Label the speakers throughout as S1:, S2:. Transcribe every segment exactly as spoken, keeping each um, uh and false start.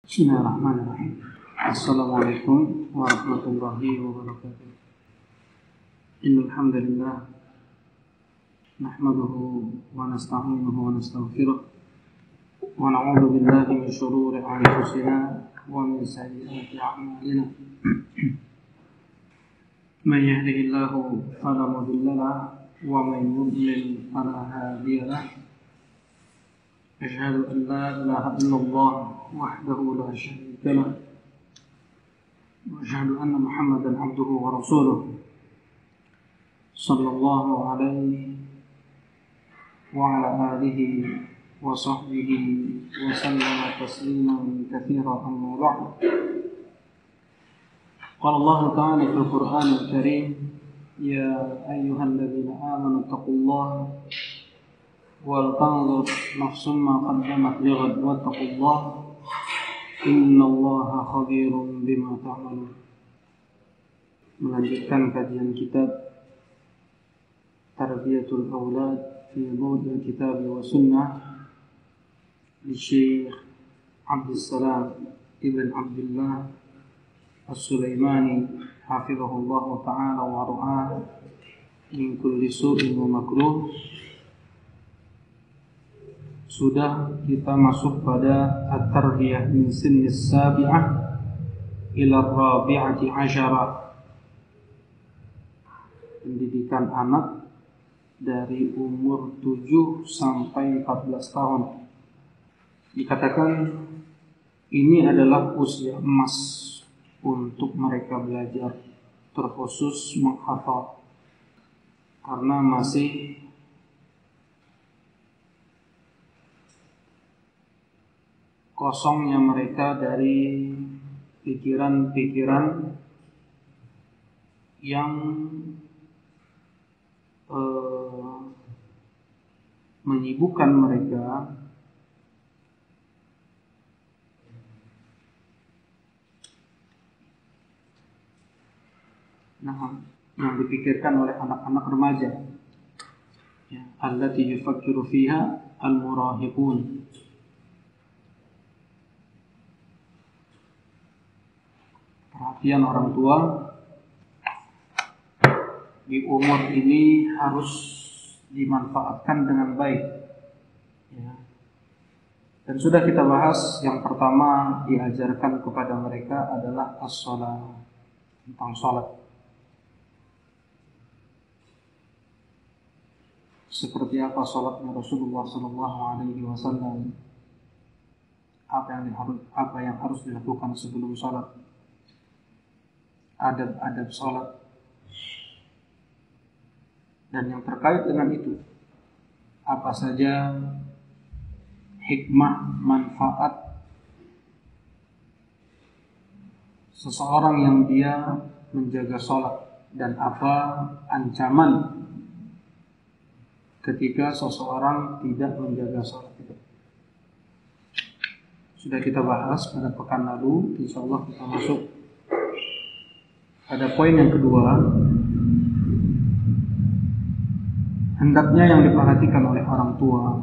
S1: Bismillahirrahmanirrahim. Assalamualaikum warahmatullahi wabarakatuh. Innal hamdalillah nahmaduhu wa nasta'inuhu wa nastaghfiruh wa na'udzu billahi min shururi anfusina wa min sayyiati a'malina. Man yahdihillahu fala mudilla lahu wa man yudlil fala hadiya lahu. Asyhadu an la ilaha illallah wahdahu la syarika lahu wa asyhadu anna Muhammadan abduhu wa rasuluh sallallahu alaihi wa ala alihi wa sahbihi wa sallama tasliman katsiran amma ba'd. Qala Allah ta'ala fil Qur'anil Karim, ya ayyuhalladzina amanu taqullaha wal tanzur nafsum ma qaddamat lighad wattaqullaha innallaha khabirun bima ta'malun. Melanjutkan kajian kitab Tarbiyatul Aulad fi Daw'il Kitab wa Sunnah li Syekh Abdul Salam Ibn Abdullah As-Sulaimani hafizahullah ta'ala wa ra'ah min kulli su'in wa makruh. Sudah kita masuk pada at-tarbiyah min sinnis sabi'ah ila rabi'ati asyara, pendidikan anak dari umur tujuh sampai empat belas tahun. Dikatakan ini adalah usia emas untuk mereka belajar, terkhusus menghafal, karena masih kosongnya mereka dari pikiran-pikiran yang eh, menyibukkan mereka nah, yang dipikirkan oleh anak-anak remaja, ya, allati yufakkiru fiha al-murahiqun. Perhatian orang tua di umur ini harus dimanfaatkan dengan baik, ya. Dan sudah kita bahas, yang pertama diajarkan kepada mereka adalah as-shalah, tentang salat. Seperti apa salatnya Rasulullah sallallahu alaihi wasallam, apa yang harus apa yang harus dilakukan sebelum salat, adab-adab salat, dan yang terkait dengan itu apa saja hikmah, manfaat seseorang yang dia menjaga salat, dan apa ancaman ketika seseorang tidak menjaga salat itu. Sudah kita bahas pada pekan lalu. Insyaallah kita masuk pada poin yang kedua. Hendaknya yang diperhatikan oleh orang tua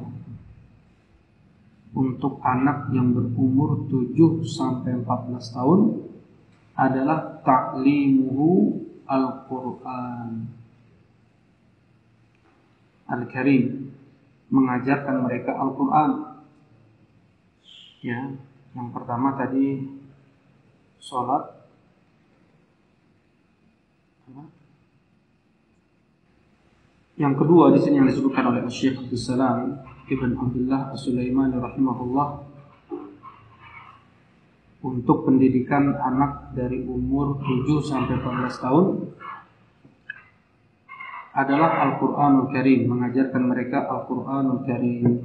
S1: untuk anak yang berumur tujuh sampai empat belas tahun adalah ta'limuhu al-Qur'an Al-Karim, mengajarkan mereka Al-Qur'an. Ya, yang pertama tadi salat. Yang kedua di sini yang disebutkan oleh Syekh Abdul Salam Ibn Abdullah As-Sulaimani rahimahullah, untuk pendidikan anak dari umur tujuh sampai empat belas tahun adalah Al-Qur'anul Karim, mengajarkan mereka Al-Qur'anul Karim.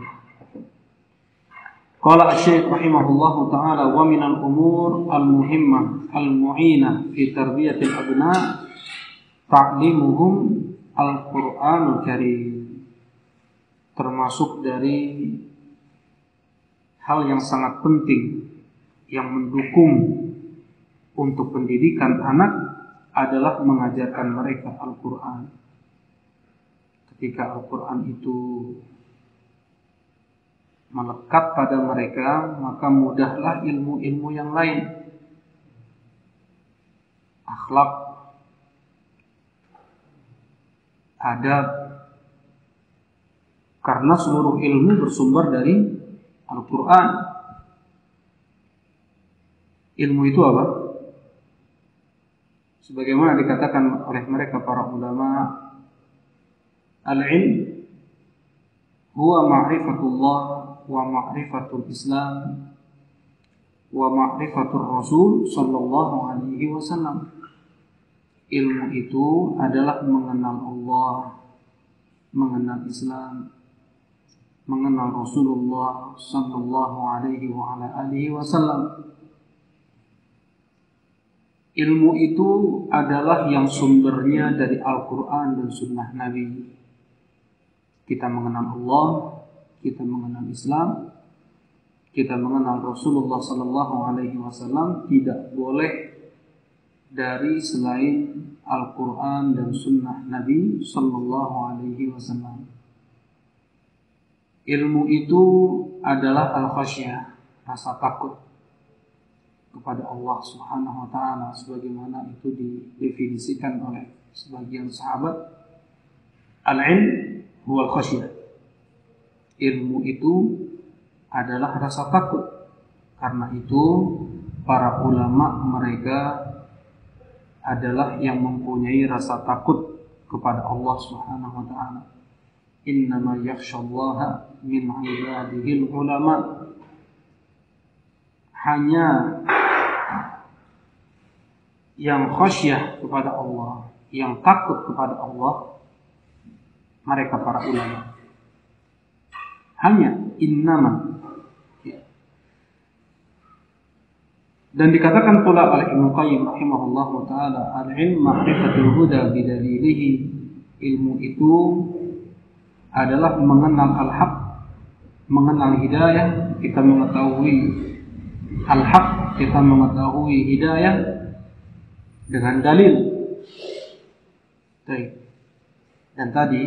S1: Qala Syekh rahimahullah ta'ala, wa minal umur al-muhimmah al-mu'inah fi tarbiyatil abna ta'limuhum Al-Qur'anul Karim. Termasuk dari hal yang sangat penting yang mendukung untuk pendidikan anak adalah mengajarkan mereka Al-Qur'an. Ketika Al-Qur'an itu melekat pada mereka, maka mudahlah ilmu-ilmu yang lain, akhlak, adab, karena seluruh ilmu bersumber dari Al-Quran. Ilmu itu apa? Sebagaimana dikatakan oleh mereka para ulama, al-ilm huwa ma'rifatullah wa ma'rifatul Islam wa ma'rifatul Rasul sallallahu alaihi wasallam. Ilmu itu adalah mengenal Allah, mengenal Islam, mengenal Rasulullah sallallahu alaihi wa ala alihi wasallam. Ilmu itu adalah yang sumbernya dari Al-Quran dan Sunnah Nabi. Kita mengenal Allah, kita mengenal Islam, kita mengenal Rasulullah sallallahu alaihi wasallam tidak boleh dari selain Al-Quran dan Sunnah Nabi sallallahu alaihi wasallam. Ilmu itu adalah al-khasyah, rasa takut kepada Allah Subhanahu wa taala, sebagaimana itu didefinisikan oleh sebagian sahabat. Al-ilm huwa al-khasyah. Ilmu itu adalah rasa takut. Karena itu para ulama mereka adalah yang mempunyai rasa takut kepada Allah Subhanahu wa taala. Innama yakhshallaha min 'ibadihi ulama. Hanya yang khasyah kepada Allah, yang takut kepada Allah, mereka para ulama. Hanya innama. Dan dikatakan pula oleh Ibnu Qayyim rahimahullahu taala, al-ilm ma'rifatul huda bidalilihi. Ilmu itu adalah mengenal al-haq, mengenal hidayah. Kita mengetahui al-haq, kita mengetahui hidayah dengan dalil. Dan tadi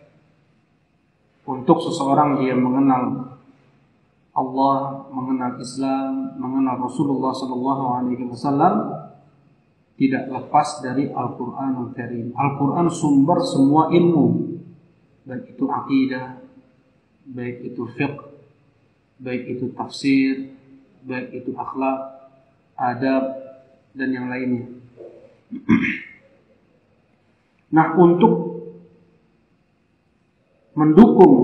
S1: untuk seseorang dia mengenal Allah, mengenal Islam, mengenal Rasulullah sallallahu alaihi wasallam, tidak lepas dari Al-Qur'anul Karim. Al-Qur'an sumber semua ilmu, baik itu akidah, baik itu fiqh, baik itu tafsir, baik itu akhlak, adab, dan yang lainnya. Nah, untuk mendukung,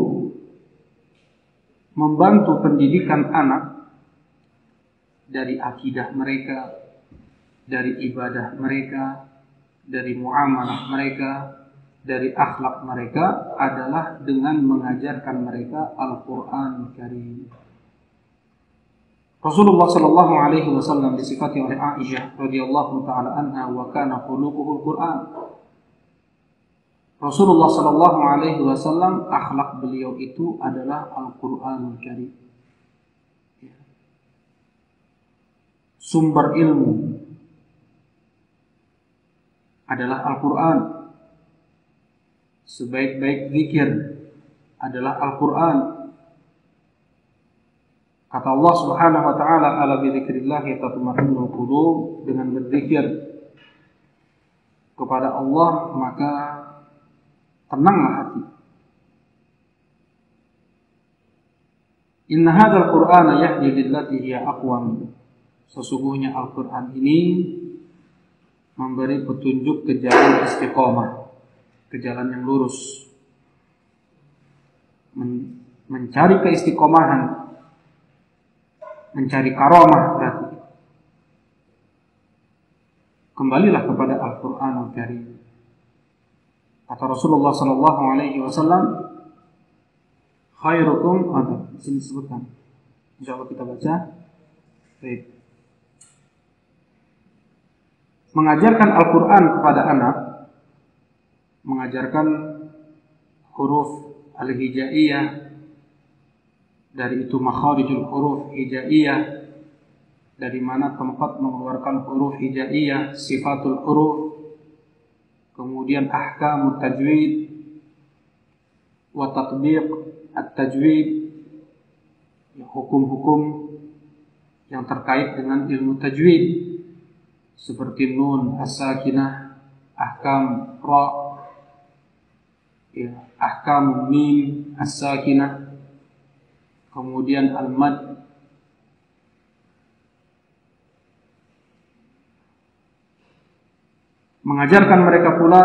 S1: membantu pendidikan anak dari akidah mereka, dari ibadah mereka, dari muamalah mereka, dari akhlak mereka, adalah dengan mengajarkan mereka Al-Quran Karim. Rasulullah sallallahu alaihi wasallam disifati oleh Aisyah radhiyallahu taala anha, wa kana khuluquhul Quran. Rasulullah sallallahu alaihi wasallam, akhlak beliau itu adalah Al-Qur'anul Karim. Sumber ilmu adalah Al-Qur'an. Sebaik-baik zikir adalah Al-Qur'an. Kata Allah Subhanahu wa taala, ala bi dzikrillah tatma'innul qulub, dengan berzikir kepada Allah maka tenanglah hati. Inna hadzal Qur'ana yahdi lillati hiya aqwam. Sesungguhnya Al-Qur'an ini memberi petunjuk ke jalan istiqomah, ke jalan yang lurus. Men- mencari keistiqomahan, mencari karamah berarti. Kembalilah kepada Al-Qur'anul Karim. Kata Rasulullah sallallahu alaihi wasallam, khairukum, ada di sini disebutkan. Insyaallah kita baca. Baik. Mengajarkan Al-Qur'an kepada anak, mengajarkan huruf al-hijaiyah, dari itu makharijul huruf hijaiyah, dari mana tempat mengeluarkan huruf hijaiyah, sifatul huruf, kemudian ahkamut tajwid wa tatbiq at-tajwid, ya, hukum-hukum yang terkait dengan ilmu tajwid seperti nun as-sakinah, ahkam ra, ya, ahkam mim as-sakinah, kemudian al-mad, mengajarkan mereka pula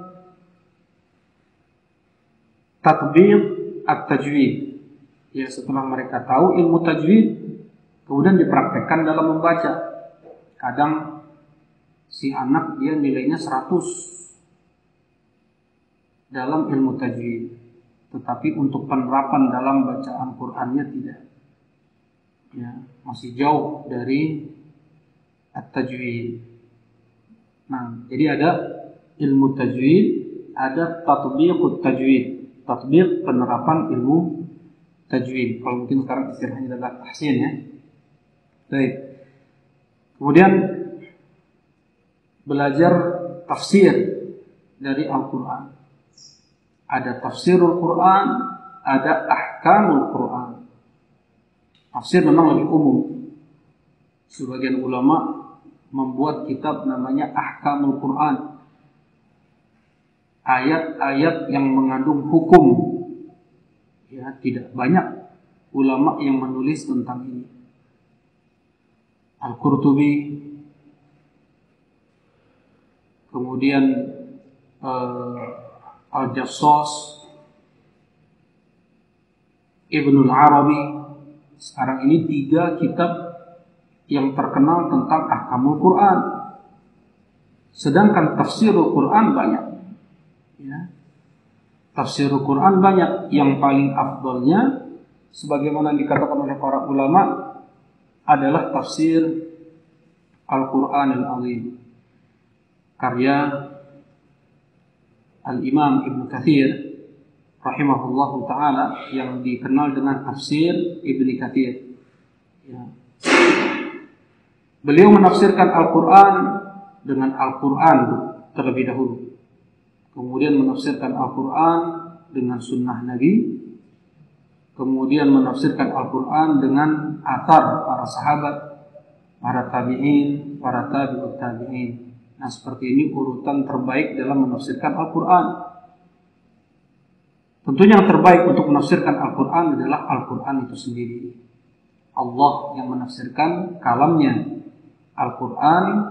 S1: tatbiq at-tajwid. Ya, setelah mereka tahu ilmu tajwid, kemudian dipraktekkan dalam membaca. Kadang si anak dia nilainya seratus dalam ilmu tajwid, tetapi untuk penerapan dalam bacaan Qur'annya tidak. Ya, masih jauh dari at-tajwid. Nah, jadi ada ilmu tajwid, ada tatbiqut tajwid, tatbiq penerapan ilmu tajwid. Kalau mungkin sekarang istilahnya adalah tahsin, ya. Baik. Kemudian belajar tafsir dari Al-Quran. Ada tafsirul Quran, ada ahkamul Quran. Tafsir memang lebih umum. Sebagian ulama membuat kitab namanya ahkamul Quran, ayat-ayat yang mengandung hukum. Ya, tidak banyak ulama yang menulis tentang ini. Al-Qurtubi, kemudian uh, Al-Jassas, Ibnul Arabi. Sekarang ini tiga kitab yang terkenal tentang ahkamul Quran. Sedangkan tafsirul Quran banyak. Ya. Tafsirul Quran banyak. Yang paling afdalnya, sebagaimana dikatakan oleh para ulama, adalah tafsir Al-Quran Al-Azim, karya Al-Imam Ibnu Katsir rahimahullahu ta'ala, yang dikenal dengan tafsir Ibnu Katsir. Ya. Beliau menafsirkan Al-Quran dengan Al-Quran terlebih dahulu. Kemudian menafsirkan Al-Quran dengan sunnah Nabi. Kemudian menafsirkan Al-Quran dengan athar para sahabat, para tabi'in, para tabi'ut tabi'in. Nah, seperti ini urutan terbaik dalam menafsirkan Al-Quran. Tentunya yang terbaik untuk menafsirkan Al-Quran adalah Al-Quran itu sendiri. Allah yang menafsirkan kalamnya. Al-Quran,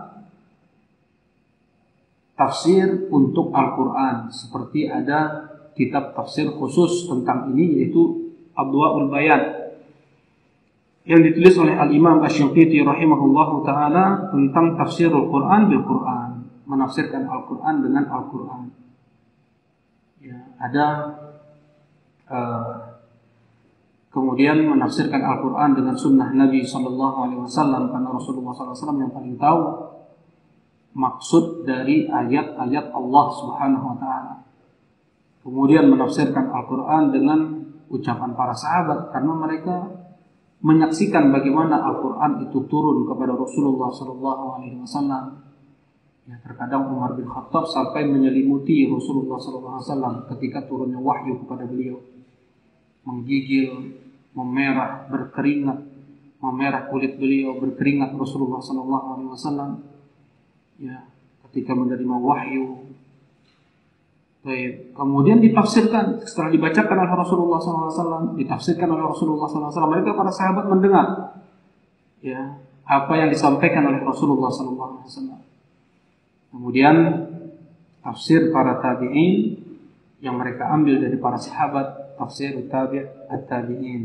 S1: tafsir untuk Al-Quran. Seperti ada kitab tafsir khusus tentang ini, yaitu Adwa'ul Bayan, yang ditulis oleh Al-Imam Asy-Syanqiti rahimahullahu ta'ala tentang tafsirul Quran bil Quran, menafsirkan Al-Quran dengan Al-Quran. Ya, ada uh, kemudian menafsirkan Al-Quran dengan sunnah Nabi Sallallahu Alaihi Wasallam, karena Rasulullah Sallallahu Alaihi Wasallam yang paling tahu maksud dari ayat-ayat Allah Subhanahu Wa Taala. Kemudian menafsirkan Al-Quran dengan ucapan para sahabat, karena mereka menyaksikan bagaimana Al-Quran itu turun kepada Rasulullah Sallallahu Alaihi Wasallam. Ya, terkadang Umar bin Khattab sampai menyelimuti Rasulullah Sallallahu Alaihi Wasallam ketika turunnya wahyu kepada beliau, menggigil, memerah, berkeringat, memerah kulit beliau, berkeringat Rasulullah Sallallahu Alaihi Wasallam. Ya, ketika menerima wahyu. Baik. Kemudian ditafsirkan, setelah dibacakan oleh Rasulullah Sallallahu Alaihi Wasallam, ditafsirkan oleh Rasulullah Sallallahu Alaihi Wasallam. Mereka para sahabat mendengar, ya, apa yang disampaikan oleh Rasulullah Sallallahu Alaihi Wasallam. Kemudian tafsir para tabi'in yang mereka ambil dari para sahabat, tafsir tabi' at-tabi'in.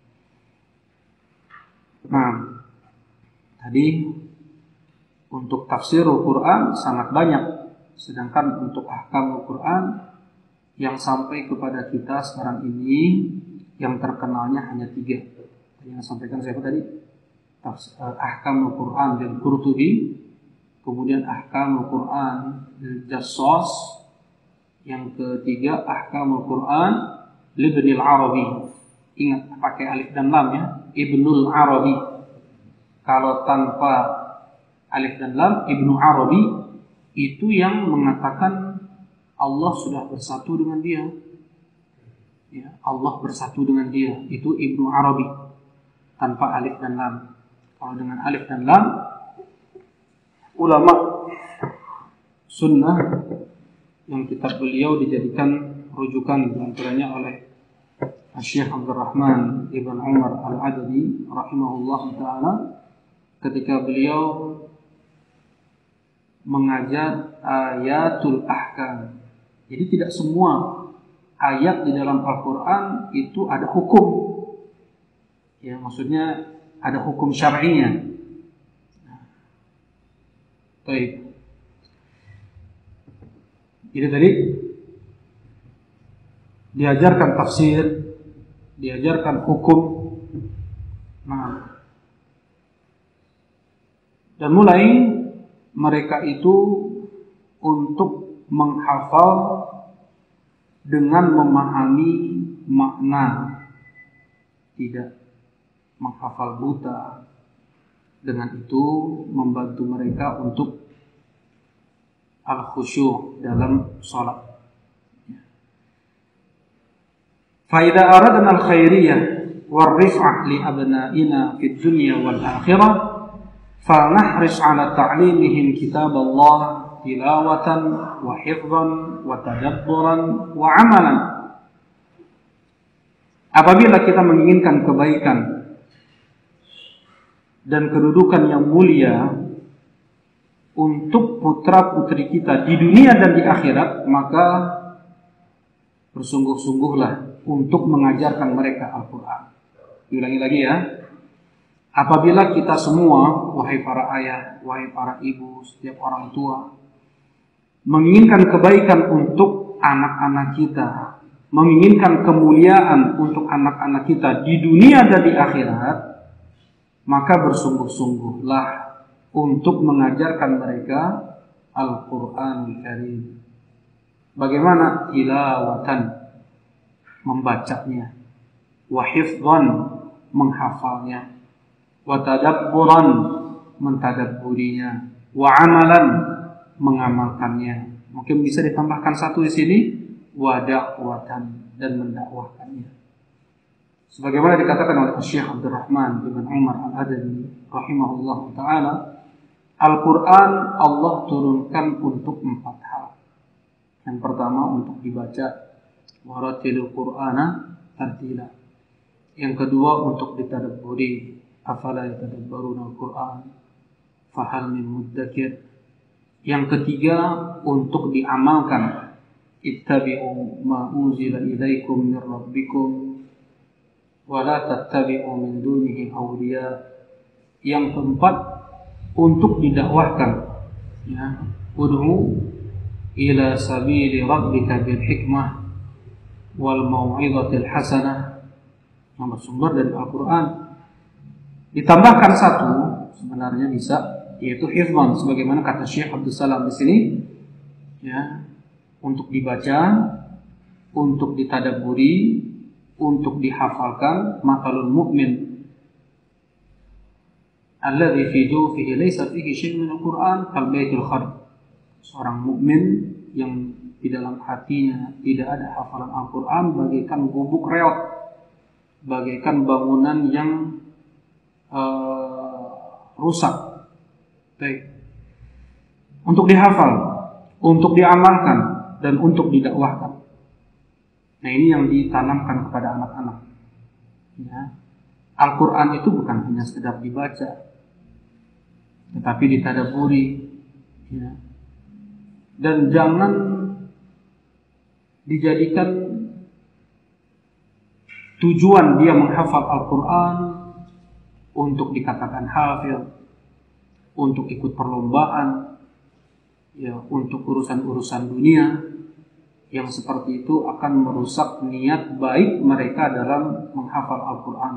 S1: Nah, tadi untuk tafsirul Quran sangat banyak, sedangkan untuk ahkamul Quran yang sampai kepada kita sekarang ini yang terkenalnya hanya tiga. Yang sampaikan saya tadi, ahkamul Quran dari Qurtubi, kemudian ahkamul Quran dari Jassas, yang ketiga ahkamul Quran Ibnul Arabi. Ingat pakai alif dan lam, ya, Ibnul Arabi. Kalau tanpa alif dan lam, Ibnu Arabi itu yang mengatakan Allah sudah bersatu dengan dia. Ya, Allah bersatu dengan dia, itu Ibnu Arabi. tanpa alif dan lam. Kalau dengan alif dan lam, ulama sunnah yang kitab beliau dijadikan rujukan diantaranya oleh Syekh Abdurrahman Ibn Umar Al-Adadi rahimahullah ta'ala ketika beliau mengajar ayatul ahkam. Jadi tidak semua ayat di dalam Al-Quran itu ada hukum. Ya, maksudnya ada hukum syar'inya. Baik. Jadi tadi diajarkan tafsir, diajarkan hukum. Nah, dan mulai mereka itu untuk menghafal dengan memahami makna, tidak menghafal buta. Dengan itu membantu mereka untuk al-khusyuk dalam salat. Fa idza aradna al-khairiyah war rif'ah li abna'ina fid dunya wal akhirah falnahris 'ala ta'limihim kitab Allah tilawatan wa hifdhan wa tadabburan wa 'amalan. Apabila kita menginginkan kebaikan dan kedudukan yang mulia untuk putra-putri kita di dunia dan di akhirat, maka bersungguh-sungguhlah untuk mengajarkan mereka Al-Quran. Diulangi lagi ya. Apabila kita semua, wahai para ayah, wahai para ibu, setiap orang tua, menginginkan kebaikan untuk anak-anak kita, menginginkan kemuliaan untuk anak-anak kita di dunia dan di akhirat, maka bersungguh-sungguhlah untuk mengajarkan mereka Al-Quran Karim. Bagaimana? Tilawatan, membacanya, wa hifdhan, menghafalnya, wa tadabburan, mentadabburinya, wa amalan, mengamalkannya. Mungkin bisa ditambahkan satu di sini, wa da'watan, dan mendakwahkannya. Sebagaimana dikatakan oleh Syekh Abdurrahman Ibn Umar Al-Adadi rahimahullah ta'ala, Al-Quran Allah turunkan untuk empat hal. Yang pertama untuk dibaca, waratilil Qur'ana tartila. Yang kedua untuk ditadabburi, afala yatadabbaruna al-Qur'an fahal min muddakir. Yang ketiga untuk diamalkan, ittabi'u ma unzila ilaikum min rabbikum wa la tattabi'u min dunihi awliya. Yang keempat untuk didakwahkan, ya, ud'u ila sabili rabbika bil hikmah wal mau'izatil hasanah, yang bersumber dari Al-Quran. Ditambahkan satu sebenarnya bisa, yaitu hifdhan, sebagaimana kata Syekh Abdul Salam di sini, ya, untuk dibaca, untuk ditadabburi, untuk dihafalkan. Matalul mu'min alladzi fi jawfihi laysa fihi syai'un min al-Qur'an kal baitil kharib. Seorang mukmin yang di dalam hatinya tidak ada hafalan Al-Quran bagaikan gubuk reot, bagaikan bangunan yang uh, rusak. Baik. Untuk dihafal, untuk diamalkan, dan untuk didakwahkan. Nah, ini yang ditanamkan kepada anak-anak. Ya. Al-Quran itu bukan hanya sekedar dibaca, tetapi ditadabburi, ya. Dan jangan dijadikan tujuan dia menghafal Al-Quran untuk dikatakan hafil, untuk ikut perlombaan, ya, untuk urusan-urusan dunia. Yang seperti itu akan merusak niat baik mereka dalam menghafal Al-Quran.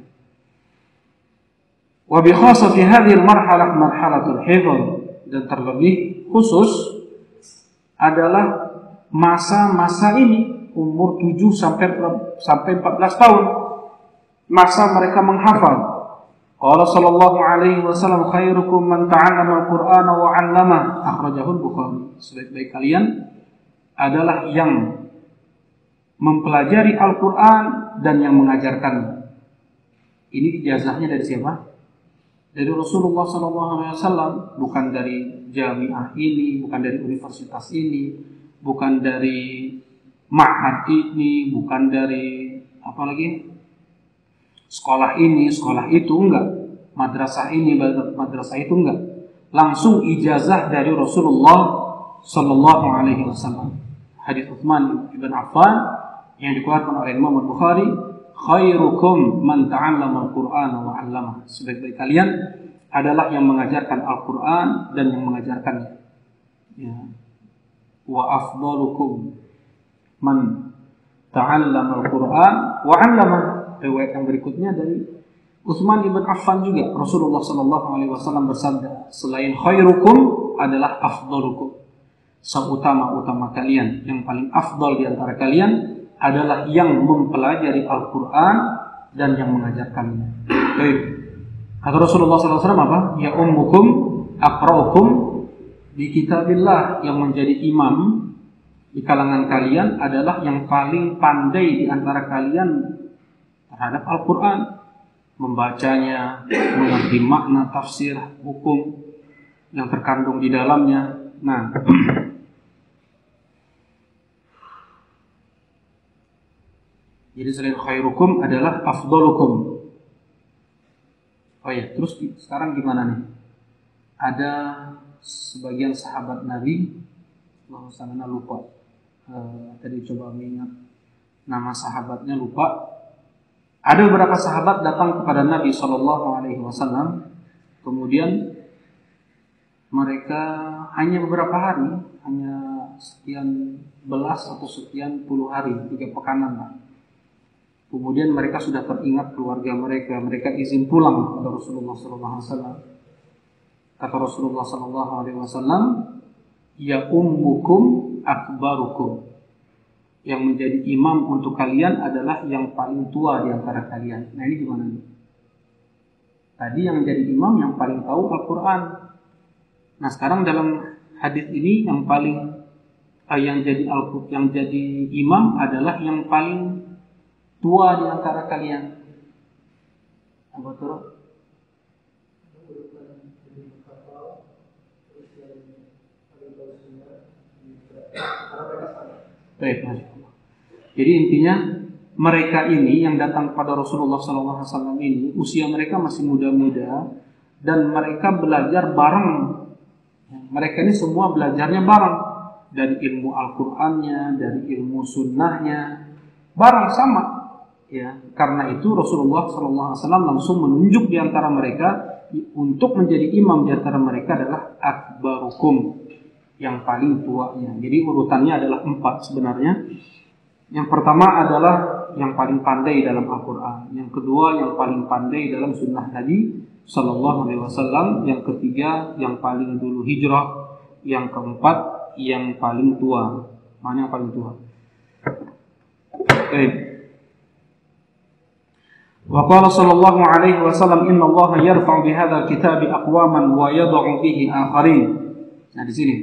S1: Wa bi khassati hadhihi al-marhalah marhalatul hifdz, dan terlebih khusus adalah masa-masa ini, umur tujuh sampai empat belas tahun, masa mereka menghafal. Qala sallallahu alaihi wasallam khairukum man ta'allama al-Qur'ana wa 'allama, akhrajahu al-Bukhari. Sebaik-baik kalian adalah yang mempelajari Al-Quran dan yang mengajarkannya. Ini ijazahnya dari siapa? Dari Rasulullah shallallahu alaihi wasallam, bukan dari jamiah ini, bukan dari universitas ini, bukan dari ma'had ini, bukan dari apa lagi? Sekolah ini, sekolah itu, enggak. Madrasah ini, madrasah itu, enggak. Langsung ijazah dari Rasulullah sallallahu alaihi wasallam. Hadis Utsman bin Affan yang dikeluarkan oleh Imam Al-Bukhari, khairukum man ta'allama al-Qur'ana wa 'allama. Sebaik-baik kalian adalah yang mengajarkan Al-Qur'an dan yang mengajarkannya. Ya. Wa afdalukum man ta'allama al-Qur'an wa 'allama. Riwayat yang berikutnya dari Utsman bin Affan juga, Rasulullah sallallahu alaihi wasallam bersabda, selain khairukum adalah afdalukum. Seutama-utama kalian, yang paling afdal di antara kalian adalah yang mempelajari Al-Quran dan yang mengajarkannya. Baik. Kata Rasulullah sallallahu alaihi wasallam apa? Ya ummukum aqra'ukum di kitabillah, yang menjadi imam di kalangan kalian adalah yang paling pandai di antara kalian terhadap Al-Quran, membacanya, mengerti makna, tafsir, hukum yang terkandung di dalamnya. Nah, jadi selain khairukum adalah afdalukum. Oh ya, terus sekarang gimana nih? Ada sebagian sahabat Nabi, Allah sana lupa. Uh, tadi coba mengingat nama sahabatnya lupa. Ada beberapa sahabat datang kepada Nabi Shallallahu Alaihi Wasallam, kemudian mereka hanya beberapa hari, hanya sekian belas atau sekian puluh hari, tiga pekanan lah. Kemudian mereka sudah teringat keluarga mereka, mereka izin pulang kepada Rasulullah Sallallahu Alaihi Wasallam. Kata Rasulullah Sallallahu Alaihi Wasallam, ya ummukum akbarukum. Yang menjadi imam untuk kalian adalah yang paling tua di antara kalian. Nah ini gimana nih? Tadi yang menjadi imam yang paling tahu Al-Quran. Nah sekarang dalam hadis ini yang paling eh, yang jadi Al yang jadi imam adalah yang paling tua di antara kalian. Apa tuh? Baik, jadi intinya mereka ini yang datang kepada Rasulullah sallallahu alaihi wasallam ini usia mereka masih muda-muda dan mereka belajar bareng. Mereka ini semua belajarnya bareng, dari ilmu Al-Qur'annya, dari ilmu sunnahnya, bareng sama. Ya, karena itu Rasulullah sallallahu alaihi wasallam langsung menunjuk di antara mereka untuk menjadi imam di antara mereka adalah akbarukum, yang paling tuanya. Jadi urutannya adalah empat sebenarnya. Yang pertama adalah yang paling pandai dalam Al-Quran. Yang kedua yang paling pandai dalam sunnah Nabi Sallallahu Alaihi Wasallam. Yang ketiga yang paling dulu hijrah. Yang keempat yang paling tua. Mana yang paling tua? Baik. Wa qala sallallahu alaihi wasallam inna Allah yarfa'u bihadzal kitabi aqwaman wa yad'u bihi akharin. Nah di sini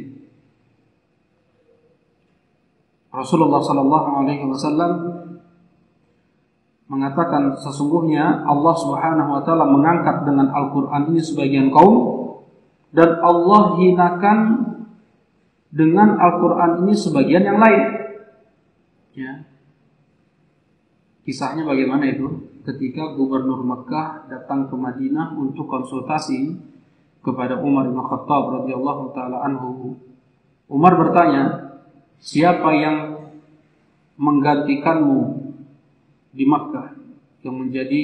S1: Rasulullah sallallahu alaihi wasallam mengatakan sesungguhnya Allah Subhanahu wa taala mengangkat dengan Al-Qur'an ini sebagian kaum dan Allah hinakan dengan Al-Qur'an ini sebagian yang lain. Ya. Kisahnya bagaimana itu? Ketika gubernur Mekah datang ke Madinah untuk konsultasi kepada Umar bin Khattab radhiyallahu taala anhu. Umar bertanya, siapa yang menggantikanmu di Makkah, yang menjadi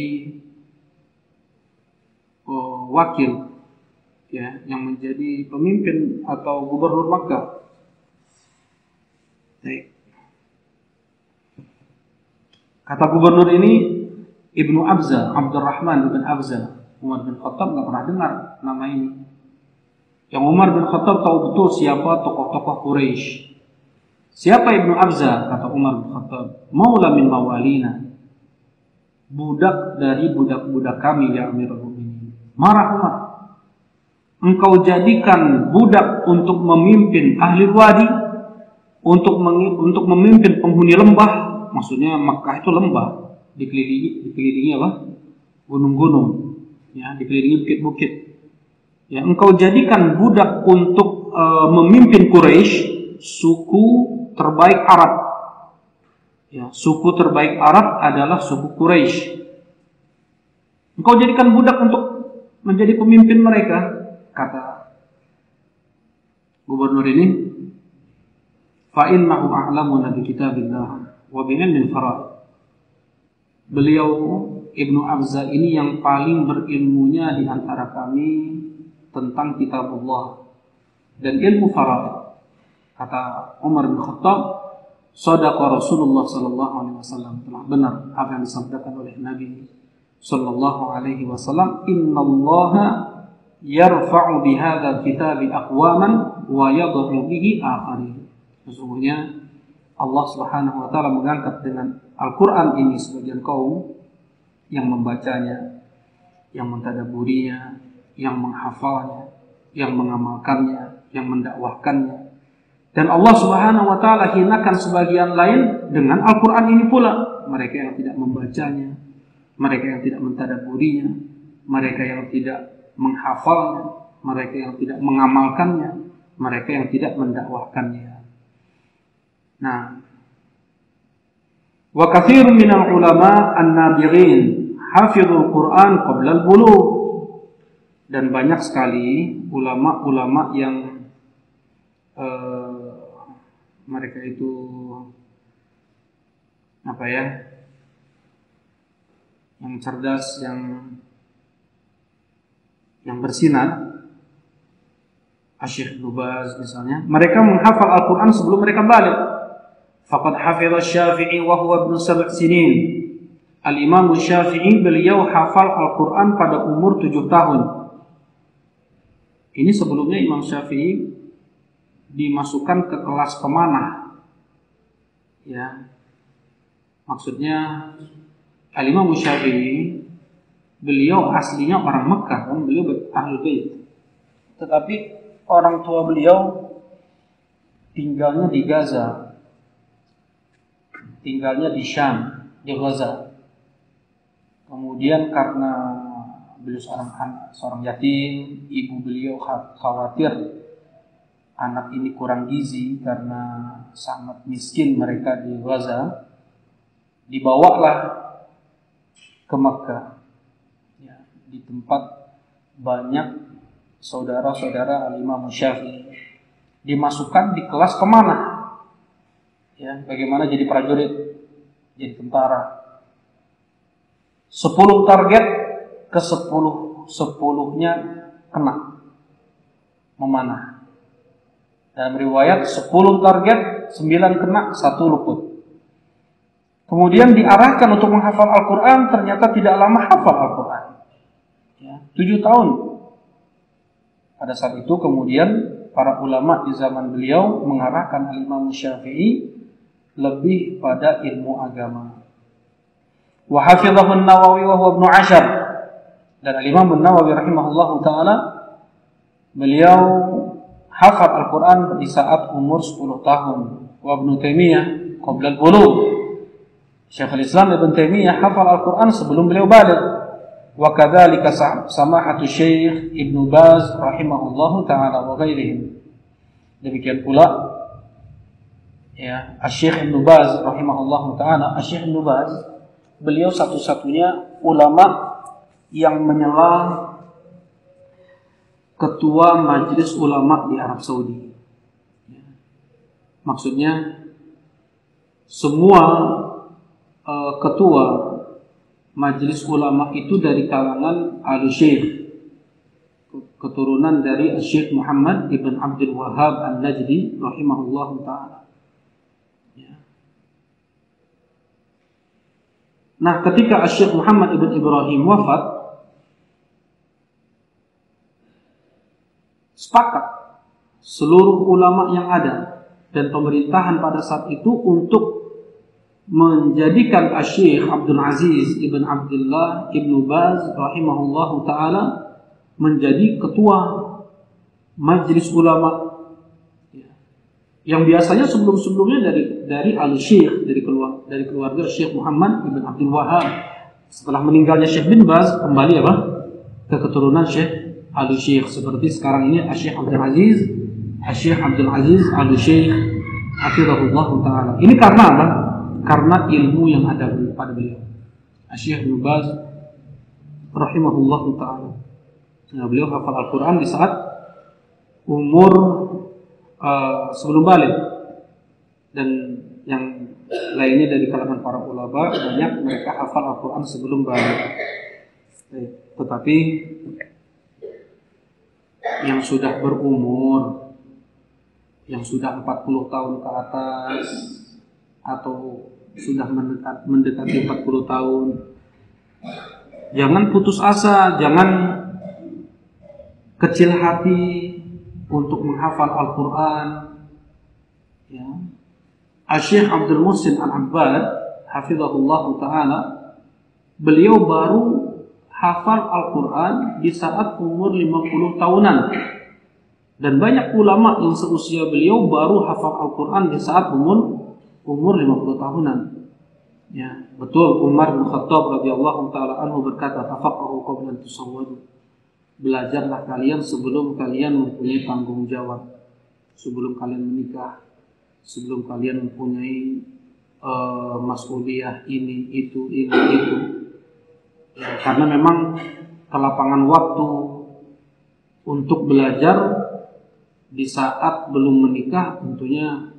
S1: oh, wakil, ya, yang menjadi pemimpin atau gubernur Makkah? Baik. Kata gubernur ini Ibnu Abza, Abdurrahman bin Abza. Umar bin Khattab nggak pernah dengar nama ini. Yang Umar bin Khattab tahu betul siapa tokoh-tokoh Quraisy. Siapa Ibnu Abza? Kata Umar bin Khattab, maula min mawalina, budak dari budak-budak kami ya Amirul Mukminin. Marah Umar, engkau jadikan budak untuk memimpin ahli wadi, untuk untuk memimpin penghuni lembah. Maksudnya Makkah itu lembah, dikelilingi dikelilingi apa? gunung-gunung, ya, dikelilingi bukit-bukit. Ya, engkau jadikan budak untuk e, memimpin Quraisy, suku terbaik Arab. Ya, suku terbaik Arab adalah suku Quraisy. Engkau jadikan budak untuk menjadi pemimpin mereka, kata gubernur ini. Fa innahu a'lamuna bi kitabillah wa bi ilmil fara'id. Beliau Ibnu Abza ini yang paling berilmunya di antara kami tentang kitabullah dan ilmu fara'id. Kata Umar bin Khattab, sadaqa Rasulullah sallallahu alaihi wasallam, telah benar apa yang disampaikan oleh Nabi sallallahu alaihi wasallam, innallaha yarfa'u bihadzal kitabi aqwaman wa yadh'u bihi akharin. Sesungguhnya Allah Subhanahu wa taala mengangkat dengan Al-Qur'an ini sebagian kaum yang membacanya, yang mentadaburinya, yang menghafalnya, yang mengamalkannya, yang mendakwahkannya. Dan Allah Subhanahu wa taala hinakan sebagian lain dengan Al-Qur'an ini pula. Mereka yang tidak membacanya, mereka yang tidak mentadaburinya, mereka yang tidak menghafalnya, mereka yang tidak mengamalkannya, mereka yang tidak mendakwahkannya. Nah, wa katsirun minal ulama an-nabighin hafizul Qur'an qabla al-bulugh. Dan banyak sekali ulama-ulama yang uh, mereka itu apa ya? Yang cerdas, yang yang bersinar. Asy-Syaikh Ibnu Baz misalnya, mereka menghafal Al-Qur'an sebelum mereka balik. Faqad hafiza Syafi'i wa huwa ibnu sab'i sinin. Al-Imam Syafi'i beliau hafal Al-Qur'an pada umur tujuh tahun. Ini sebelumnya Imam Syafi'i dimasukkan ke kelas pemanah. Ya. Maksudnya Al-Imam Syafi'i beliau aslinya orang Mekah, kan? Beliau Ahlul Bait. Tetapi orang tua beliau tinggalnya di Gaza. Tinggalnya di Syam, di Gaza. Kemudian karena beliau seorang anak, seorang yatim, ibu beliau khawatir anak ini kurang gizi karena sangat miskin mereka di Gaza, dibawalah ke Mekah, ya, di tempat banyak saudara-saudara Al-Imam Syafi'i, dimasukkan di kelas pemanah. Ya, bagaimana jadi prajurit, jadi tentara. Sepuluh target ke sepuluh sepuluhnya kena memanah. Dalam riwayat sepuluh target, sembilan kena, satu luput. Kemudian diarahkan untuk menghafal Al-Quran, ternyata tidak lama hafal Al-Quran. Ya, tujuh tahun. Pada saat itu kemudian para ulama di zaman beliau mengarahkan Al-Imam Syafi'i lebih pada ilmu agama. Wa hafidhahu an-Nawawi wa huwa ibnu Ashar. Dan Al-Imam an-Nawawi rahimahullahu taala beliau hafal Al-Qur'an di saat umur sepuluh tahun. Wa Ibnu Taimiyah qabla al-bulugh. Syekhul Islam Ibnu Taimiyah hafal Al-Qur'an sebelum beliau balik. Wa kadzalika samahatu Syekh Ibnu Baz rahimahullahu taala wa ghairihim. Demikian pula ya, Asy-Syaikh Ibnu Baz rahimahullahu taala, Asy-Syaikh Ibnu Baz beliau satu-satunya ulama yang menyela ketua majelis ulama di Arab Saudi. Ya. Maksudnya semua uh, ketua majelis ulama itu dari kalangan al-Syekh, keturunan dari Syekh Muhammad ibn Abdul Wahhab An-Najdi rahimahullahu taala. Nah, ketika Syekh Muhammad ibn Ibrahim wafat, sepakat seluruh ulama yang ada dan pemerintahan pada saat itu untuk menjadikan Syekh Abdul Aziz ibn Abdullah ibn Baz rahimahullahu taala menjadi ketua majelis ulama. Yang biasanya sebelum-sebelumnya dari dari al-Syekh, dari keluarga dari keluarga Syekh Muhammad ibn Abdul Wahhab Setelah meninggalnya Syekh bin Baz, kembali apa? Ke keturunan Syekh Al-Syekh. Seperti sekarang ini Syekh Abdul Aziz, Syekh Abdul Aziz Al-Syekh hafizahullah taala. Ini karena apa? Karena ilmu yang ada pada beliau. Syekh bin Baz rahimahullah taala. Nah, beliau hafal Al-Quran di saat umur uh, sebelum balik. Dan yang lainnya dari kalangan para ulama banyak mereka hafal Al-Quran sebelum balik. Tetapi yang sudah berumur, yang sudah empat puluh tahun ke atas atau sudah mendekat, mendekati empat puluh tahun, jangan putus asa, jangan kecil hati untuk menghafal Al-Quran. Ya. Syekh Abdul Muhsin Al-Abbad hafizahullah ta'ala, beliau baru hafal Al-Quran di saat umur lima puluh tahunan. Dan banyak ulama yang seusia beliau baru hafal Al-Quran di saat umur umur lima puluh tahunan. Ya, betul Umar bin Khattab radhiyallahu taala anhu berkata, "Tafaqahu qabla an tusawwadu." Belajarlah kalian sebelum kalian mempunyai tanggung jawab, sebelum kalian menikah, sebelum kalian mempunyai uh, mas'uliyah ini itu ini itu. Ya, karena memang kelapangan waktu untuk belajar di saat belum menikah tentunya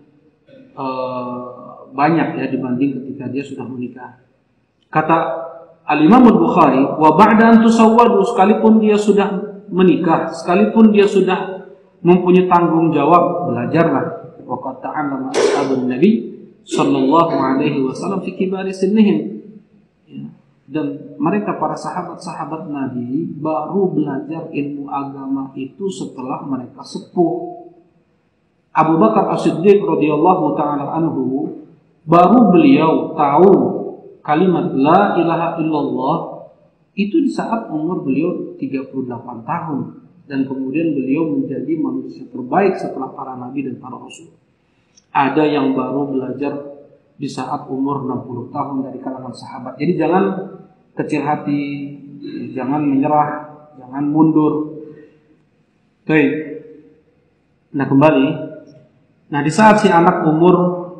S1: uh, banyak ya dibanding ketika dia sudah menikah. Kata Al-Imam Al-Bukhari, wa ba'da an tusawwadu, sekalipun dia sudah menikah, sekalipun dia sudah mempunyai tanggung jawab, belajarlah. Wa qad ta'allama ashabun Nabi sallallahu alaihi wasallam fi kibari sinnihim. Ya. Dan mereka para sahabat-sahabat Nabi baru belajar ilmu agama itu setelah mereka sepuh. Abu Bakar As-Siddiq radhiyallahu taala anhu, baru beliau tahu kalimat la ilaha illallah itu di saat umur beliau tiga puluh delapan tahun, dan kemudian beliau menjadi manusia terbaik setelah para nabi dan para rasul. Ada yang baru belajar di saat umur enam puluh tahun dari kalangan sahabat. Jadi jangan kecil hati, jangan menyerah, jangan mundur. Baik. Nah, kembali. Nah, di saat si anak umur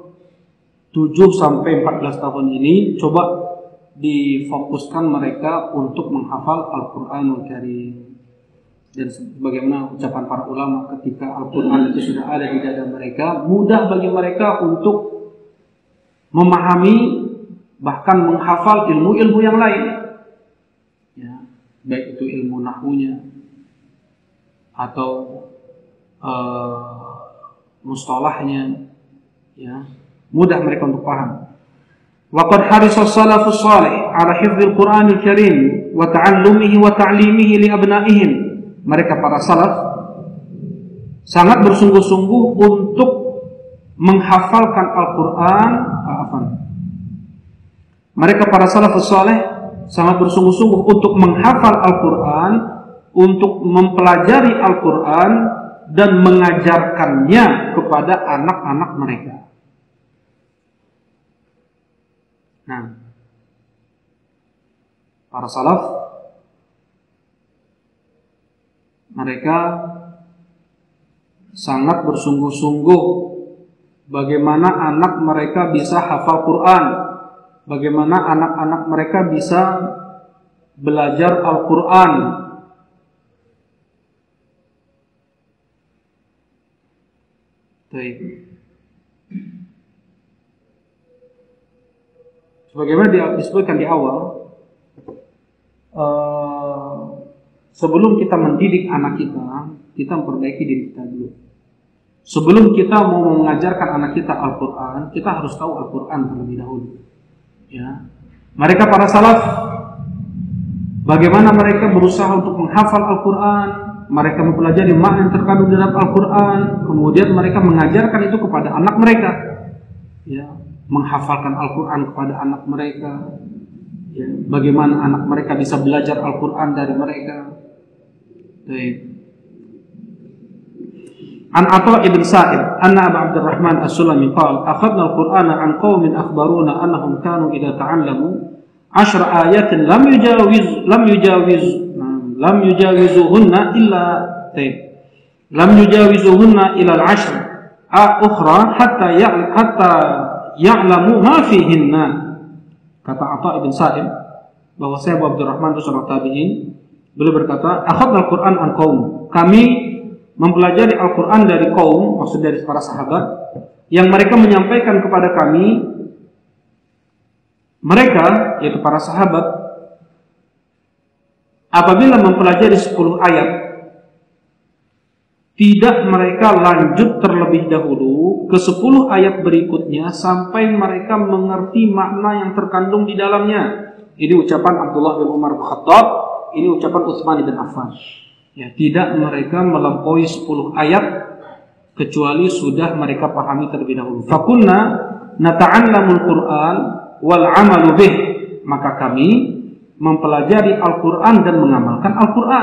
S1: tujuh sampai empat belas tahun ini, coba difokuskan mereka untuk menghafal Al-Qur'anul Karim. Dan bagaimana ucapan para ulama, ketika Al-Quran itu sudah ada di dada mereka, mudah bagi mereka untuk memahami, bahkan menghafal ilmu-ilmu yang lain, ya, baik itu ilmu nahwunya atau uh, mustalahnya, ya, mudah mereka untuk paham. Waqad harisa salafus salih ala hifdzil Qur'anil Karim wa ta'allumihi wa ta'limihi li abna'ihim. Mereka para salaf sangat bersungguh-sungguh untuk menghafalkan Al-Quran. Mereka para salafus saleh sangat bersungguh-sungguh untuk menghafal Al-Quran, untuk mempelajari Al-Quran dan mengajarkannya kepada anak-anak mereka. Nah, para salaf mereka sangat bersungguh-sungguh bagaimana anak mereka bisa hafal Quran, bagaimana anak-anak mereka bisa belajar Al-Quran. Baik. Sebagaimana disebutkan di awal, uh, sebelum kita mendidik anak kita, kita memperbaiki diri kita dulu. Sebelum kita mau mengajarkan anak kita Al-Quran, kita harus tahu Al-Quran terlebih dahulu. Ya. Mereka para salaf, bagaimana mereka berusaha untuk menghafal Al-Quran, mereka mempelajari makna yang terkandung dalam Al-Quran, kemudian mereka mengajarkan itu kepada anak mereka. Ya. Menghafalkan Al-Quran kepada anak mereka, ya, bagaimana anak mereka bisa belajar Al-Quran dari mereka. Baik. An Atha ibn Sa'id anna Abu Abdurrahman As-Sulami qala akhadna al-Qur'ana an qaumin akhbaruna annahum kanu idza ta'allamu ashra ayatin lam yujawiz lam yujawiz lam yujawizuhunna illa taib lam yujawizuhunna ila al-ashr ukhra hatta ya'lam hatta ya'lamu ma fihinna. Kata Atha ibn Sa'ib bahwa saya Abu Abdurrahman itu seorang tabi'in, beliau berkata, akhadna al-Qur'an an qaum, kami mempelajari Al-Qur'an dari kaum, maksud dari para sahabat, yang mereka menyampaikan kepada kami, mereka yaitu para sahabat apabila mempelajari sepuluh ayat, tidak mereka lanjut terlebih dahulu ke sepuluh ayat berikutnya sampai mereka mengerti makna yang terkandung di dalamnya. Ini ucapan Abdullah bin Umar bin Khattab, ini ucapan Utsman bin Affan. Ya, tidak mereka melampaui sepuluh ayat kecuali sudah mereka pahami terlebih dahulu. Fakunna nata'allamul Qur'an wal 'amalu bih. Maka kami mempelajari Al-Qur'an dan mengamalkan Al-Qur'an.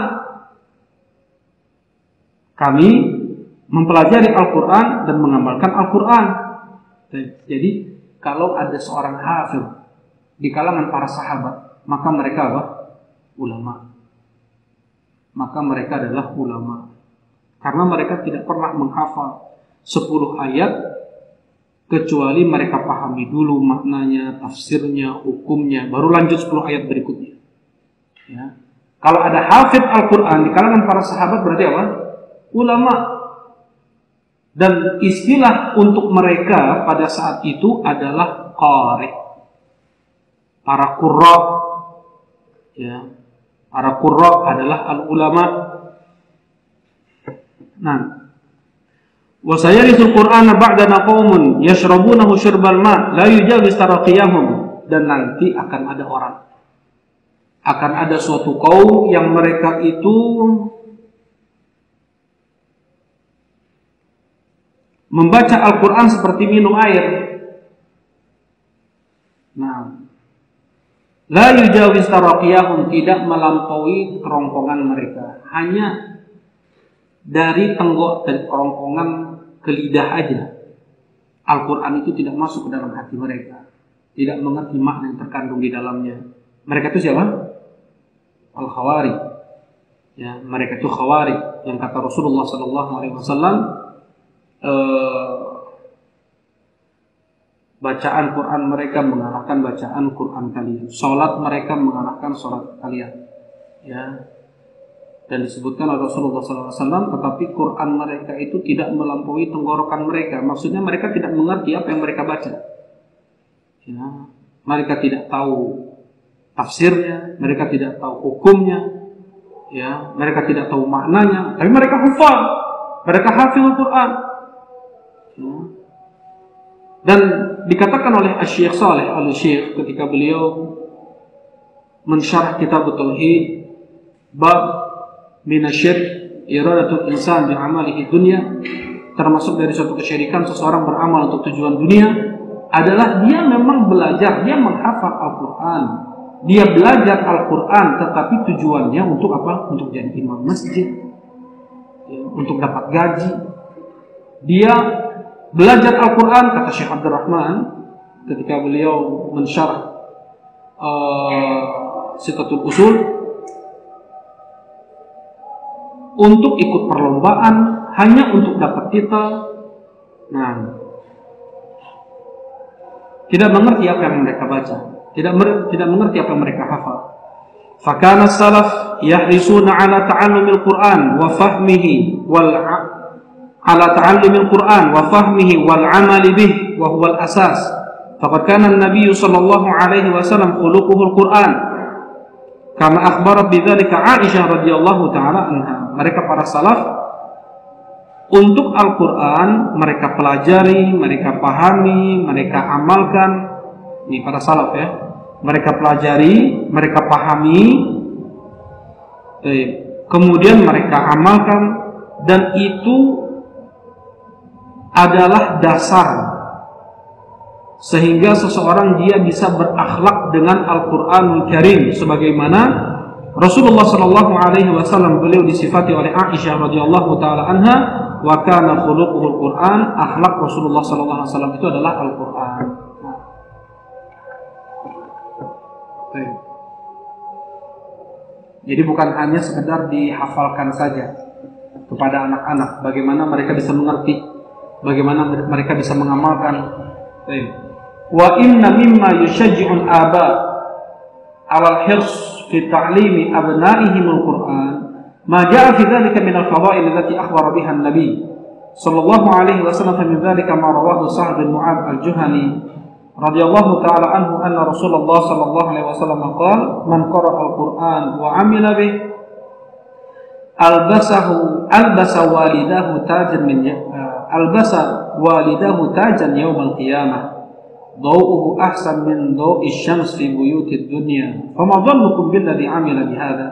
S1: Kami mempelajari Al-Quran dan mengamalkan Al-Quran. Jadi kalau ada seorang hafidh di kalangan para sahabat, maka mereka apa? Ulama. Maka mereka adalah ulama. Karena mereka tidak pernah menghafal sepuluh ayat kecuali mereka pahami dulu maknanya, tafsirnya, hukumnya, baru lanjut sepuluh ayat berikutnya. Ya. Kalau ada hafidh Al-Quran di kalangan para sahabat berarti apa? Ulama. Dan istilah untuk mereka pada saat itu adalah qari, para qurra. Ya, para qurra adalah al-ulama. Nah, wa sayarisul Qur'ana ba'dana qaumun yashrabunahu syurbal ma la yujawiz taraqiyahum. Dan nanti akan ada orang, akan ada suatu kaum yang mereka itu membaca Al-Quran seperti minum air. Nah, la yujawiz taraqiyahum, tidak melampaui kerongkongan mereka, hanya dari tenggok dan kerongkongan ke lidah aja. Al-Quran itu tidak masuk ke dalam hati mereka, tidak mengerti makna yang terkandung di dalamnya. Mereka itu siapa? Al-Khawarij. Ya, mereka itu Khawarij yang kata Rasulullah Sallallahu Alaihi Wasallam, Uh, bacaan Quran mereka mengalahkan bacaan Quran kalian, salat mereka mengalahkan salat kalian. Ya, dan disebutkan oleh Rasulullah Sallallahu Alaihi Wasallam, tetapi Quran mereka itu tidak melampaui tenggorokan mereka. Maksudnya mereka tidak mengerti apa yang mereka baca. Ya, mereka tidak tahu tafsirnya, mereka tidak tahu hukumnya. Ya, mereka tidak tahu maknanya, tapi mereka hafal, mereka hafal Quran. Dan dikatakan oleh Asy-Syaikh Shalih Al-Syekh ketika beliau mensyarah kitab Tauhid bab minasyirk iradatul insan bi amalihi dunya, termasuk dari suatu kesyirikan seseorang beramal untuk tujuan dunia, adalah dia memang belajar, dia menghafal Al-Quran, dia belajar Al-Quran, tetapi tujuannya untuk apa? Untuk jadi imam masjid, ya, untuk dapat gaji. Dia belajar Al-Quran, kata Syekh Abdul Rahman ketika beliau mensyarah uh, Sittatul Usul, untuk ikut perlombaan, hanya untuk dapat titel. Nah, tidak mengerti apa yang mereka baca, tidak mer- tidak mengerti apa yang mereka hafal. Fakana salaf yahrisuna ala ta'allumil Quran wa fahmihi wal ala ta'allumil Quran wa fahmihi wal amali bih wa huwa al-asas. Faqad kana an-nabiy sallallahu alaihi wasallam khuluquhul Quran kama akhbarat bidzalika Aisyah radhiyallahu taala anha. Mereka para salaf untuk Al-Quran mereka pelajari, mereka pahami, mereka amalkan. Ini para salaf ya. Mereka pelajari, mereka pahami, eh, kemudian mereka amalkan, dan itu adalah dasar sehingga seseorang dia bisa berakhlak dengan Al-Quranul Karim, sebagaimana Rasulullah Sallallahu Alaihi Wasallam beliau disifati oleh Aisyah radhiyallahu taala anha, wa kana khuluquhul Quran, akhlak Rasulullah Sallallahu Alaihi Wasallam itu adalah Al-Quran. Jadi bukan hanya sekedar dihafalkan saja kepada anak-anak, bagaimana mereka bisa mengerti, bagaimana mereka bisa mengamalkan. Wa inna mimma yushajji'ul aba 'ala al-hirs fi ta'limi abna'ihim al-Qur'an ma ja'a fi dhalika min al-fadha'il allati akhbara biha an-nabi sallallahu alaihi wasallam. Min dhalika ma rawahu Sa'd bin Mu'adz al-Juhani radhiyallahu ta'ala anhu anna Rasulullah sallallahu alaihi wasallam qala man qara'a al-Qur'an wa 'amila bih albasahu albasa walidahu tajan min albasa walidahu tajan yawm al-qiyamah ضوءه أحسن من ضوء الشمس في بيوت الدنيا فما ظنكم بالذي عمل بهذا.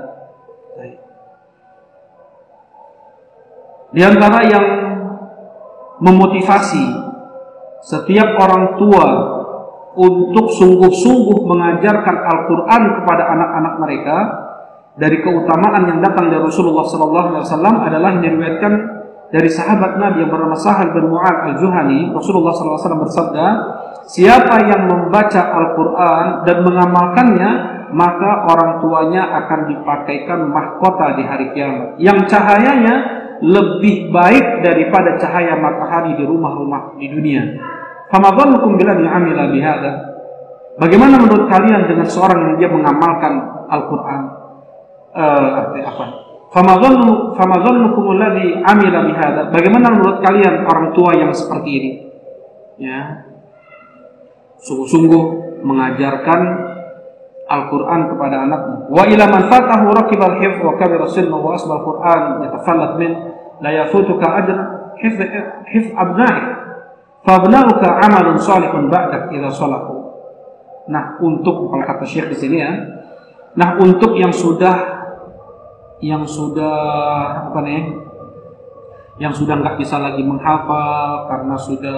S1: Di antara yang memotivasi setiap orang tua untuk sungguh-sungguh mengajarkan Al-Quran kepada anak-anak mereka dari keutamaan yang datang dari Rasulullah sallallahu alaihi wasallam adalah yang diriwayatkan dari sahabat Nabi yang bernama Sahal bin Mu'adz al-Juhani. Rasulullah sallallahu alaihi wasallam bersabda, siapa yang membaca Al-Quran dan mengamalkannya, maka orang tuanya akan dipakaikan mahkota di hari kiamat yang cahayanya lebih baik daripada cahaya matahari di rumah-rumah di dunia. Fama dhannukum billadzi 'amila bihadza? Bagaimana menurut kalian dengan seorang yang dia mengamalkan Al-Quran? Uh, artinya apa? Fama dhannu fama dhannukum alladzi 'amila bihadza? Bagaimana menurut kalian orang tua yang seperti ini? Ya. Sungguh-sungguh mengajarkan Al-Quran kepada anaknya. Wa ila man fatahu raqibal hifz wa kabira sinna wa asbal Quran yatafallat min la yafutuka ajra hifz hifz abna'ik fa abna'uka 'amalun salihun ba'dak idza salahu. Nah, untuk kalau kata Syekh di sini ya. Nah, untuk yang sudah yang sudah apa nih? Yang sudah enggak bisa lagi menghafal karena sudah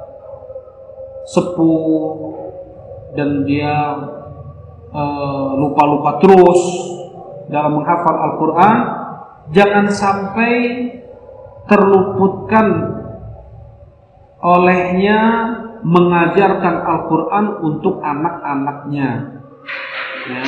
S1: sepuh dan dia lupa-lupa uh, terus dalam menghafal Al-Quran, jangan sampai terluputkan olehnya mengajarkan Al-Quran untuk anak-anaknya. Ya.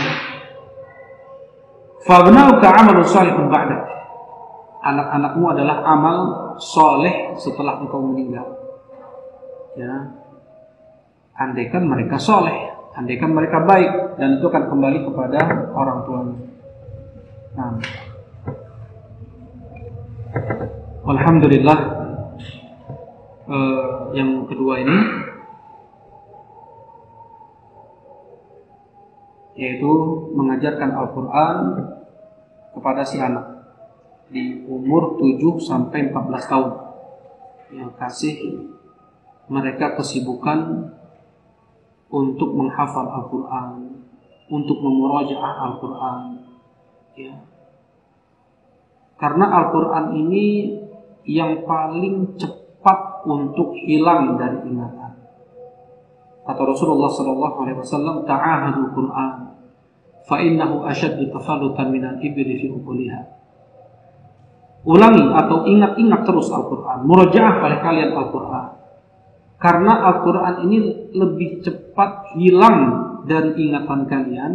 S1: Fabnauka 'amalun salihun ba'dak. Anak-anakmu adalah amal soleh setelah engkau meninggal. Ya. Andaikan mereka soleh, andaikan mereka baik, dan itu akan kembali kepada orang tuanya. Nah, alhamdulillah, eh, yang kedua ini yaitu mengajarkan Al-Quran kepada si anak di umur tujuh sampai empat belas tahun, yang kasih mereka kesibukan untuk menghafal Al-Quran, untuk memurajaah Al-Quran, ya. Karena Al-Quran ini yang paling cepat untuk hilang dari ingatan. Kata Rasulullah sallallahu alaihi wasallam, ta'ahadul Quran, fa innahu ashaddu tafallutan minal ibli fi uquliha. Ulangi atau ingat-ingat terus Al-Quran, murajaah oleh kalian Al-Quran. Karena Al-Quran ini lebih cepat hilang dari ingatan kalian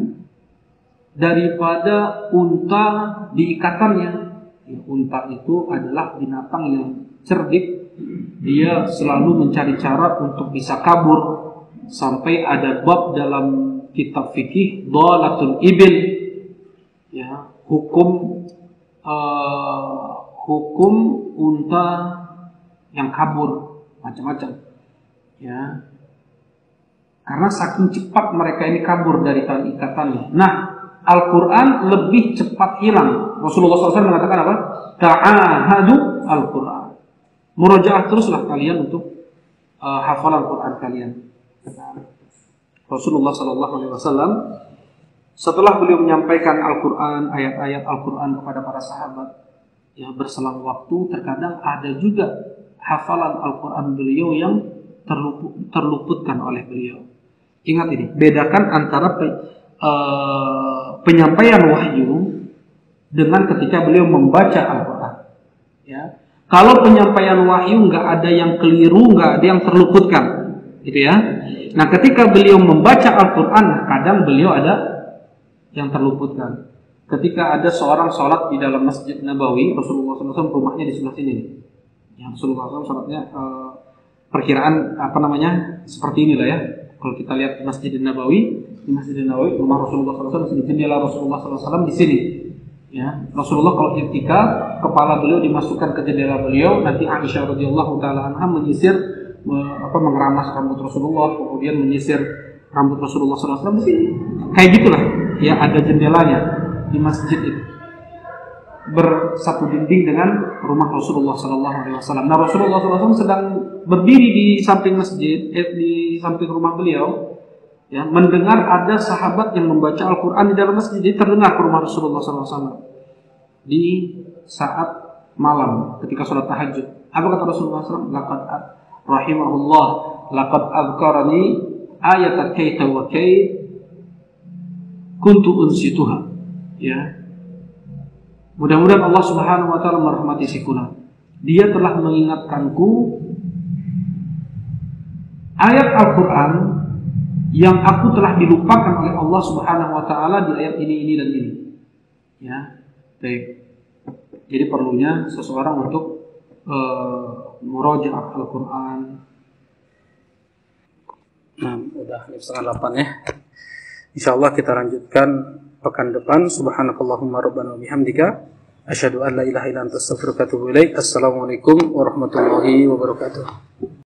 S1: daripada unta di ikatannya. Ya, unta itu adalah binatang yang cerdik. Dia selalu mencari cara untuk bisa kabur. Sampai ada bab dalam kitab fikih, dhalatul ibil, ya, hukum uh, hukum unta yang kabur, macam-macam. Ya, karena saking cepat mereka ini kabur dari tali ikatannya. Nah, Al-Quran lebih cepat hilang. Rasulullah shallallahu alaihi wasallam mengatakan apa? Ta'ahadu Al-Quran. Murajaah teruslah kalian untuk uh, hafalan Quran kalian. Rasulullah shallallahu alaihi wasallam setelah beliau menyampaikan Al-Quran, ayat-ayat Al-Quran kepada para sahabat, ya, berselang waktu terkadang ada juga hafalan Al-Quran beliau yang terlup, terluputkan oleh beliau. Ingat ini, bedakan antara pe, uh, penyampaian wahyu dengan ketika beliau membaca Al-Quran. Ya, kalau penyampaian wahyu nggak ada yang keliru, nggak ada yang terluputkan, gitu ya. Nah, ketika beliau membaca Al-Quran, kadang beliau ada yang terluputkan. Ketika ada seorang sholat di dalam Masjid Nabawi, Rasulullah shallallahu alaihi wasallam rumahnya di sebelah sini. Yang Rasulullah shallallahu alaihi wasallam sholatnya eh, perkiraan apa namanya seperti inilah ya. Kalau kita lihat Masjid Nabawi, di Masjid Nabawi rumah Rasulullah shallallahu alaihi wasallam, di jendela Rasulullah shallallahu alaihi wasallam di sini. Ya, Rasulullah kalau i'tikaf, kepala beliau dimasukkan ke jendela beliau, nanti Aisyah radhiyallahu taala anha menyisir me, apa mengeramas rambut Rasulullah, kemudian menyisir rambut Rasulullah shallallahu alaihi wasallam di sini. Kayak gitulah, ya ada jendelanya di masjid itu. Bersatu dinding dengan rumah Rasulullah shallallahu alaihi wasallam. Nah, Rasulullah shallallahu alaihi wasallam sedang berdiri di samping masjid, eh, di samping rumah beliau, ya, mendengar ada sahabat yang membaca Al-Quran di dalam masjid. Jadi terdengar ke rumah Rasulullah shallallahu alaihi wasallam di saat malam ketika sholat tahajud. Apa kata Rasulullah shallallahu alaihi wasallam? Laqad rahimahullah, laqad azkarani ayat kaita wa kait kuntu unsituha. Ya, mudah-mudahan Allah Subhanahu wa taala merahmati si Kuna. Dia telah mengingatkanku ayat Al-Quran yang aku telah dilupakan oleh Allah Subhanahu wa taala di ayat ini ini dan ini. Ya, baik. Jadi perlunya seseorang untuk uh, murojaah Al-Quran. Nah, udah setengah delapan ya. Insyaallah kita lanjutkan pekan depan. Subhanakallahumma rabbana wa bihamdika asyhadu an la ilaha illa anta astaghfiruka wa atubu ilaik. Assalamualaikum warahmatullahi wabarakatuh.